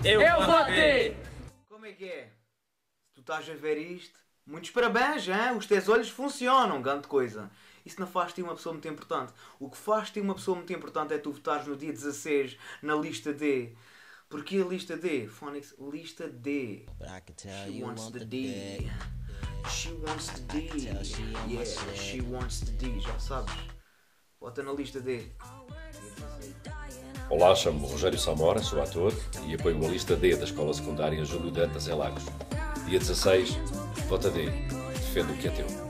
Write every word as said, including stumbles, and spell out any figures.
Eu, Eu votei! Como é que é? Se tu estás a ver isto, muitos parabéns, hein? Os teus olhos funcionam, grande coisa. Isso não faz-te uma pessoa muito importante. O que faz-te uma pessoa muito importante é tu votares no dia dezasseis na lista D. Porquê a lista D? Phonics, lista D. She wants the D. She wants the D. Yeah, she wants the D, já sabes. Vota na lista D. Olá, chamo-me Rogério Samora, sou ator e apoio a lista D da Escola Secundária Júlio Dantas em Lagos. Dia dezasseis, vota D. Defende o que é teu.